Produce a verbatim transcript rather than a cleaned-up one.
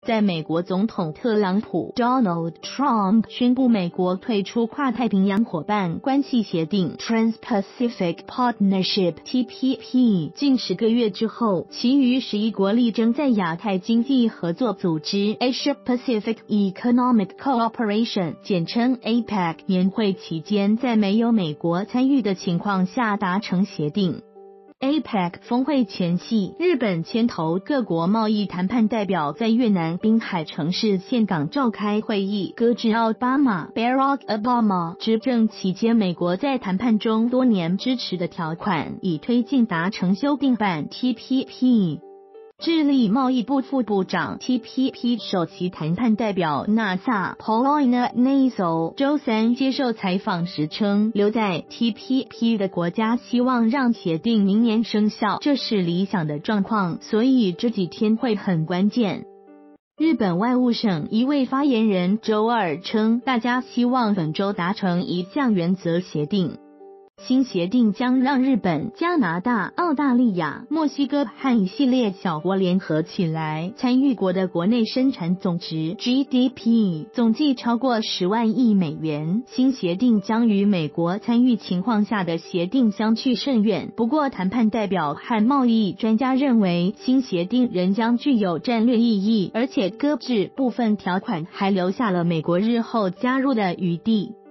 在美国总统特朗普 Donald Trump 宣布美国退出跨太平洋伙伴关系协定 Trans-Pacific Partnership T P P 近十个月之后，其余十一国力争在亚太经济合作组织 Asia Pacific Economic Cooperation 简称 A P E C 年会期间，在没有美国参与的情况下达成协定。A P E C 峰会前夕，日本牵头各国贸易谈判代表在越南滨海城市岘港召开会议，搁置奥巴马 Barack Obama 执政期间美国在谈判中多年支持的条款，以推进达成修订版 T P P。智利贸易部副部长 T P P 首席谈判代表纳萨 Paulina Naso 周三接受采访时称，留在 T P P 的国家希望让协定明年生效，这是理想的状况，所以这几天会很关键。日本外务省一位发言人周二称，大家希望本周达成一项原则协定。新协定将让日本、加拿大、澳大利亚、墨西哥和一系列小国联合起来，参与国的国内生产总值 G D P 总计超过十万亿美元。新协定将与美国参与情况下的协定相去甚远，不过谈判代表和贸易专家认为，新协定仍将具有战略意义，而且搁置部分条款还留下了美国日后加入的余地。